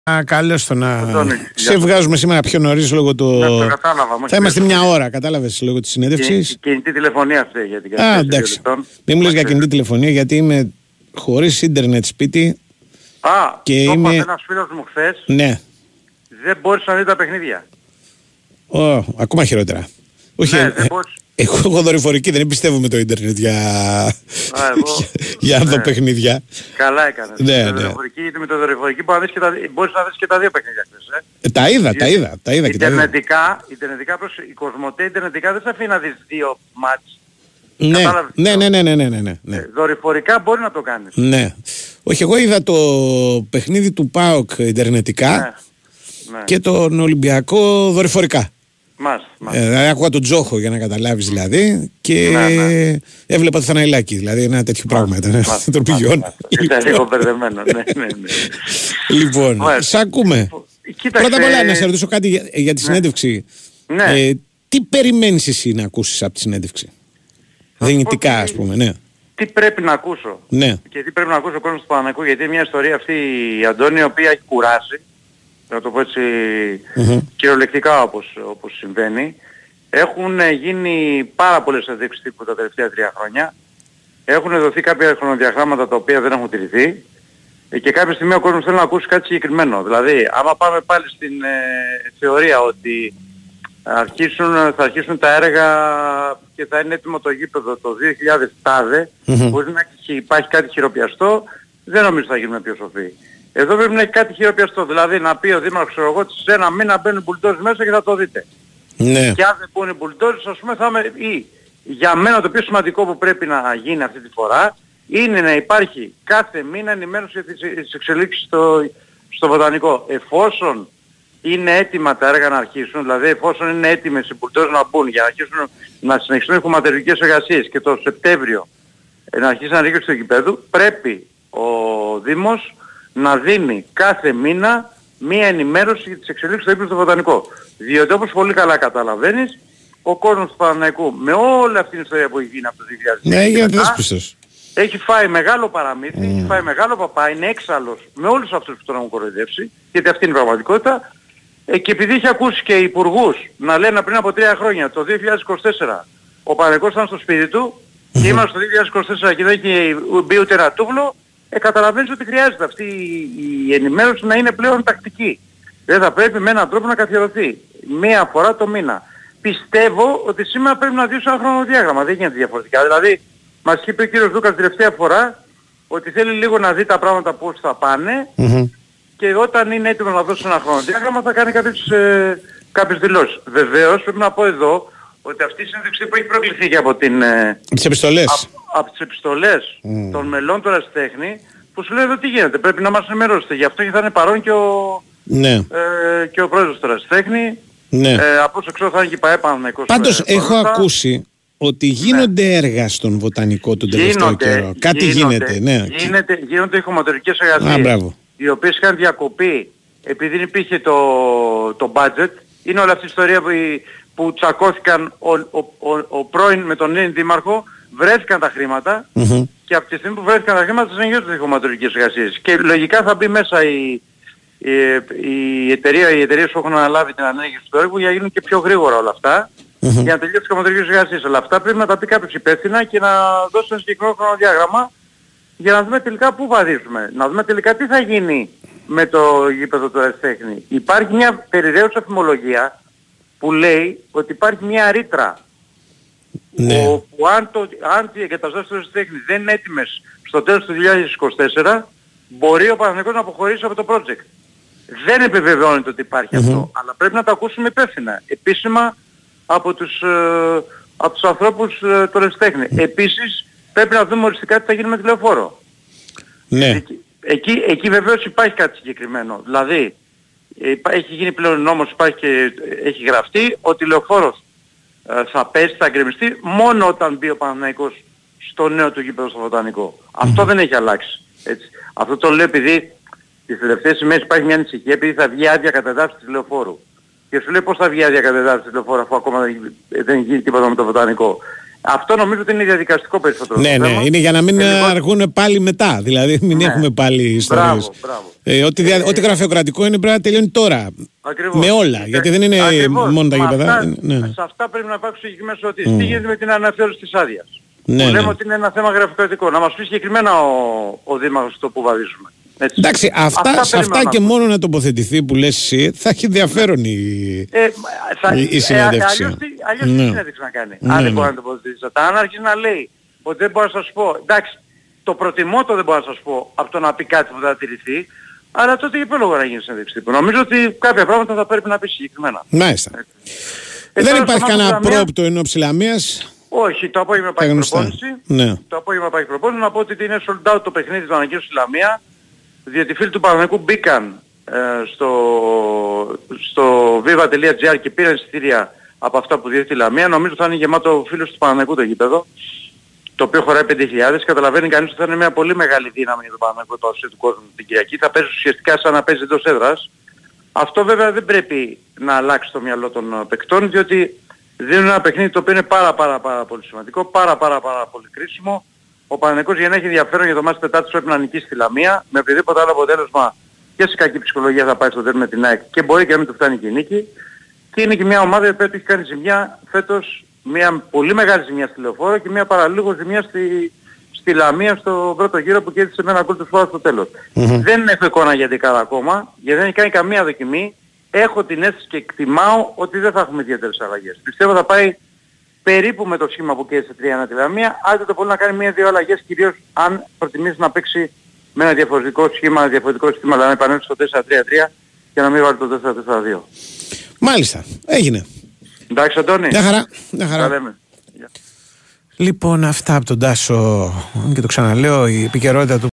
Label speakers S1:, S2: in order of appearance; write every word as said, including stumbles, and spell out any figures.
S1: Καλώς το να σε βγάζουμε σήμερα πιο νωρίς λόγω του...
S2: Ναι, το κατάλαβα.
S1: Θα είμαστε μια ώρα, κατάλαβες, λόγω της συνέντευξης.
S2: Κινητή τηλεφωνία αυτή για την
S1: Α, εντάξει. Μην μου λες για κινητή τηλεφωνία, γιατί είμαι χωρίς ίντερνετ σπίτι.
S2: Α,
S1: και
S2: το
S1: είμαι...
S2: είπα ένας φίλος μου χθες.
S1: Ναι.
S2: Δεν μπορείς να δει τα παιχνίδια.
S1: Ω, ακόμα χειρότερα. Όχι,
S2: ναι,
S1: ε,
S2: δεν μπορείς.
S1: Εγώ έχω δορυφορική, δεν πιστεύουμε το ίντερνετ για,
S2: Α, εγώ...
S1: για να δω
S2: ναι.
S1: παιχνίδια.
S2: Καλά έκανες.
S1: Ναι,
S2: το
S1: ναι.
S2: δορυφορική, γιατί με το δορυφορική μπορείς να δεις και τα, μπορείς να δεις και τα δύο παιχνίδια χθες. Ε.
S1: Ε, τα είδα, τα είδα, τα είδα και τα είδα.
S2: Ιντερνετικά, ιντερνετικά προς η Κοσμοτέ, ιντερνετικά δεν σε αφήνει να δεις δύο μάτς.
S1: Ναι, ναι, ναι, ναι, ναι, ναι, ναι, ναι.
S2: Ε, δορυφορικά μπορεί να το κάνεις.
S1: Ναι. Όχι, εγώ είδα το παιχνίδι του ΠΑΟΚ ιντερνετικά
S2: ναι, ναι.
S1: και τον Ολυμπιακό δορυφορικά.
S2: Μας, μας.
S1: Ε, άκουγα τον Τζόχο για να καταλάβεις δηλαδή και
S2: ναι, ναι.
S1: έβλεπα το Θαναϊλάκι, δηλαδή ένα τέτοιο μας, πράγμα ήταν, τον πηγιών.
S2: Ήταν λίγο μπερδεμένο, ναι, ναι, ναι.
S1: Λοιπόν, μας. Σ' ακούμε.
S2: Κοίταξε...
S1: Πρώτα απ' όλα να σε ρωτήσω κάτι για, για τη
S2: ναι. συνέντευξη.
S1: Ναι. Ε, τι περιμένεις εσύ να ακούσεις από τη συνέντευξη? Δυνητικά ας πούμε, ναι.
S2: Τι πρέπει να ακούσω.
S1: Ναι.
S2: Και τι πρέπει να ακούσω ο κόσμος του Παναθηναϊκού, γιατί είναι μια ιστορία αυτή η Αντώνη, η οποία έχει κουράσει, να το πω έτσι mm-hmm. κυριολεκτικά όπως, όπως συμβαίνει. Έχουν γίνει πάρα πολλές ενδείξεις τύπου τα τελευταία τρία χρόνια. Έχουν δοθεί κάποια χρονοδιαγράμματα τα οποία δεν έχουν τηρηθεί. Και κάποια στιγμή ο κόσμος θέλει να ακούσει κάτι συγκεκριμένο. Δηλαδή, άμα πάμε πάλι στην ε, θεωρία ότι αρχίσουν, θα αρχίσουν τα έργα και θα είναι έτοιμο το γήπεδο το δύο χιλιάδες τάδε, mm-hmm. χωρίς να υπάρχει κάτι χειροπιαστό, δεν νομίζω θα γίνουμε πιο σοφοί. Εδώ πρέπει να έχει κάτι χειροπιαστό, δηλαδή να πει ο Δήμαρχος, ξέρω εγώ, ότι σε ένα μήνα μπαίνουν μπουλντόζ μέσα και θα το δείτε.
S1: Ναι.
S2: Και αν δεν μπουν μπουλντόζ, ας πούμε, θα είμαι... ή για μένα το πιο σημαντικό που πρέπει να γίνει αυτή τη φορά είναι να υπάρχει κάθε μήνα ενημέρωση για τις εξελίξεις στο, στο βοτανικό. Εφόσον είναι έτοιμα τα έργα να αρχίσουν, δηλαδή εφόσον είναι έτοιμες οι μπουλντόζ να μπουν για να αρχίσουν να συνεχιστούν οι χωματερικές εργασίες και το Σεπτέμβριο να αρχίσει να ρίξει το γηπέδου, πρέπει ο Δήμος να δίνει κάθε μήνα μία ενημέρωση για τις εξελίξεις στο ύπνο στο βοτανικό. Διότι όπως πολύ καλά καταλαβαίνεις, ο κόσμος του Παναθηναϊκού με όλη αυτή την ιστορία που έχει γίνει από το δύο χιλιάδες δέκα
S1: ναι,
S2: έχει φάει μεγάλο παραμύθι, mm. έχει φάει μεγάλο παπά, είναι έξαλλος με όλους αυτούς που τον έχουν κοροϊδεύσει, γιατί αυτή είναι η πραγματικότητα. Ε, και επειδή έχει ακούσει και υπουργούς να λένε πριν από τρία χρόνια, το δύο χιλιάδες είκοσι τέσσερα, ο Παναθηναϊκός ήταν στο σπίτι του mm-hmm. και είμαστε στο δύο χιλιάδες είκοσι τέσσερα και δεν έχει μπει ούτε ένα τούβλο, ε, καταλαβαίνεις ότι χρειάζεται αυτή η ενημέρωση να είναι πλέον τακτική. Δεν θα πρέπει με έναν τρόπο να καθιερωθεί μία φορά το μήνα. Πιστεύω ότι σήμερα πρέπει να δεις ένα χρονοδιάγραμμα, δεν γίνεται διαφορετικά. Δηλαδή, μας είπε ο κύριος Δούκας τελευταία φορά ότι θέλει λίγο να δει τα πράγματα πώς θα πάνε mm-hmm. και όταν είναι έτοιμο να δώσει ένα χρονοδιάγραμμα θα κάνει κάποιες, ε, κάποιες δηλώσεις. Βεβαίως πρέπει να πω εδώ ότι αυτή η συνέντευξη που έχει προκληθεί και από την... Ε,
S1: τις επιστολές.
S2: Από, από τις επιστολές mm. των μελών του Ερασιτέχνη που σου λέει εδώ τι γίνεται, πρέπει να μας ενημερώσετε. Γι' αυτό και θα είναι παρόν και ο,
S1: ναι.
S2: ε, και ο πρόεδρος του Ερασιτέχνη.
S1: Ναι.
S2: Ε, από όσο ξέρω θα είναι και η ΠΑΕ Παναθηναϊκός.
S1: Πάντως ε, έχω θα... ακούσει ότι γίνονται ναι. έργα στον βοτανικό τον τελευταίο καιρό. Κάτι γίνεται, ναι.
S2: Γίνεται, γίνονται οι χωματερικές εργασίες,
S1: Α,
S2: οι οποίες είχαν διακοπεί επειδή δεν υπήρχε το, το budget. Είναι όλη αυτή η ιστορία που, που τσακώθηκαν ο, ο, ο, ο πρώην με τον νέο δήμαρχο, βρέθηκαν τα χρήματα mm-hmm. και από τη στιγμή που βρέθηκαν τα χρήματα συνεχίζονται οι χωματερικές εργασίες. Και λογικά θα μπει μέσα η, η, η εταιρεία, οι εταιρείες που έχουν αναλάβει την ανέγερση του έργου για να γίνουν και πιο γρήγορα όλα αυτά. Mm-hmm. Για να τελειώσει τις χωματερικές εργασίες. Αλλά αυτά πρέπει να τα πει κάποιος υπεύθυνα και να δώσει ένα συγκεκριμένο χρονοδιάγραμμα για να δούμε τελικά πού βαδίζουμε. Να δούμε τελικά τι θα γίνει με το γήπεδο του Ερασιτέχνη. Υπάρχει μια περιραίουσα φημολογία που λέει ότι υπάρχει μια ρήτρα
S1: ναι.
S2: που αν, το, αν οι εγκαταστάσεις του Ερασιτέχνη δεν είναι έτοιμες στο τέλος του δύο χιλιάδες είκοσι τέσσερα μπορεί ο Παναθηναϊκός να αποχωρήσει από το project. Δεν επιβεβαιώνεται ότι υπάρχει mm-hmm. αυτό, αλλά πρέπει να το ακούσουμε υπεύθυνα, επίσημα από τους, ε, από τους ανθρώπους ε, του Ερασιτέχνη. Επίσης πρέπει να δούμε οριστικά τι θα γίνει με τη λεωφόρο.
S1: Ναι.
S2: Εκεί, εκεί, εκεί βεβαίως υπάρχει κάτι συγκεκριμένο. Δηλαδή ε, έχει γίνει πλέον νόμος, υπάρχει και έχει γραφτεί ότι η λεωφόρος ε, θα πέσει, θα γκρεμιστεί μόνο όταν μπει ο Παναθηναϊκός στο νέο του γήπεδο στο βοτανικό. Mm-hmm. Αυτό δεν έχει αλλάξει. Έτσι. Αυτό το λέω επειδή τις τελευταίες ημέρες υπάρχει μια ανησυχία επειδή θα βγει άδεια κατεδάφιση της λεωφόρου. Και σου λέει πώς θα βγει άδεια κατεδάφιση της λεωφόρου αφού ακόμα δεν γίνει τίποτα με το βοτανικό. Αυτό νομίζω ότι είναι διαδικαστικό περισσότερο.
S1: Ναι, ναι, είναι για να μην ε, αργούν πάλι μετά. Δηλαδή, μην ναι. έχουμε πάλι ιστορίες.
S2: Μπράβο, μπράβο.
S1: Ε, ό,τι, δια, ε, ό,τι γραφειοκρατικό είναι πρέπει να τελειώνει τώρα.
S2: Ακριβώς.
S1: Με όλα. Γιατί δεν είναι ακριβώς. μόνο τα γήπεδα. Ναι.
S2: Σε αυτά πρέπει να υπάρξουν συγκεκριμένες ερωτήσεις. Mm. Τι γίνεται με την αναθεώρηση της άδειας.
S1: Ναι,
S2: που
S1: ναι.
S2: λέμε ότι είναι ένα θέμα γραφειοκρατικό. Να μας πει συγκεκριμένα ο, ο Δήμαρχος το που βαδίζουμε. Έτσι.
S1: Εντάξει, αυτά, αυτά, σε αυτά και μόνο να τοποθετηθεί που λες εσύ θα έχει ενδιαφέρον η,
S2: ε, θα,
S1: η, η συνέντευξη.
S2: Ε, αλλιώς τι, αλλιώς ναι. τι συνέντευξη να κάνει, ναι, αν δεν ναι. μπορεί να τοποθετήσει. Αν άρχισε να λέει ότι δεν μπορώ να σας πω, εντάξει, το προτιμότερο δεν μπορώ να σας πω από το να πει κάτι που θα τηρηθεί, αλλά τότε για ποιο λόγο να γίνει συνέντευξη τύπου. Νομίζω ότι κάποια πράγματα θα πρέπει να πει συγκεκριμένα.
S1: Μάλιστα. Ε, δεν υπάρχει κανένα πρόπτο εν ώψη Λαμίας.
S2: Όχι, το απόγευμα υπάρχει προπόνηση.
S1: Ναι.
S2: Το απόγευμα υπάρχει προπόνηση. Να πω ότι είναι sold out το παιχνίδι του ανακοίνωση στη Λαμία. Διότι οι φίλοι του Παναθηναϊκού μπήκαν ε, στο, στο viva.gr και πήραν εισιτήρια από αυτά που διέθετε η Λαμία. Νομίζω θα είναι γεμάτο φίλος του Παναθηναϊκού το γήπεδο, το οποίο χωράει πέντε χιλιάδες. Καταλαβαίνει κανείς ότι θα είναι μια πολύ μεγάλη δύναμη για τον Παναθηναϊκό το ασύ του κόσμου την Κυριακή. Θα παίζει ουσιαστικά σαν να παίζει εντός έδρας. Αυτό βέβαια δεν πρέπει να αλλάξει το μυαλό των παικτών, διότι δίνουν ένα παιχνίδι το οποίο είναι πάρα πάρα πάρα πολύ σημαντικό, πάρα πάρα πάρα πολύ κρίσιμο. Ο Παναθηναϊκός για να έχει ενδιαφέρον για το μάτς Τετάρτης πρέπει να νικήσει στη Λαμία. Με οποιοδήποτε άλλο αποτέλεσμα και σε κακή ψυχολογία θα πάει στο τέρμα με την ΑΕΚ και μπορεί και να μην του φτάνει και η νίκη. Και είναι και μια ομάδα που έχει κάνει ζημιά φέτος, μια πολύ μεγάλη ζημιά στη Λεωφόρο και μια παραλίγο ζημιά στη, στη Λαμία στο πρώτο γύρο που κέρδισε με ένα γκολ του Σφάρα στο τέλος. Mm-hmm. Δεν έχω εικόνα για δεκάδα ακόμα, γιατί δεν έχει κάνει καμία δοκιμή. Έχω την αίσθηση και εκτιμάω ότι δεν θα έχουμε ιδιαίτερες αλλαγές. Πιστεύω θα πάει περίπου με το σχήμα που κέρδισε τρία ένα τη Λαμία, άντε το πολύ να κάνει μία-δύο αλλαγές, κυρίως αν προτιμήσει να παίξει με ένα διαφορετικό σχήμα, ένα διαφορετικό σχήμα, δηλαδή να επανέλθει στο τέσσερα τρία τρία και να μην βάλει το τέσσερα τέσσερα δύο.
S1: Μάλιστα, έγινε.
S2: Εντάξει Αντώνη.
S1: Μια χαρά. Μια χαρά.
S2: λέμε.
S1: Λοιπόν, αυτά από τον Τάσο, και το ξαναλέω, η επικαιρότητα του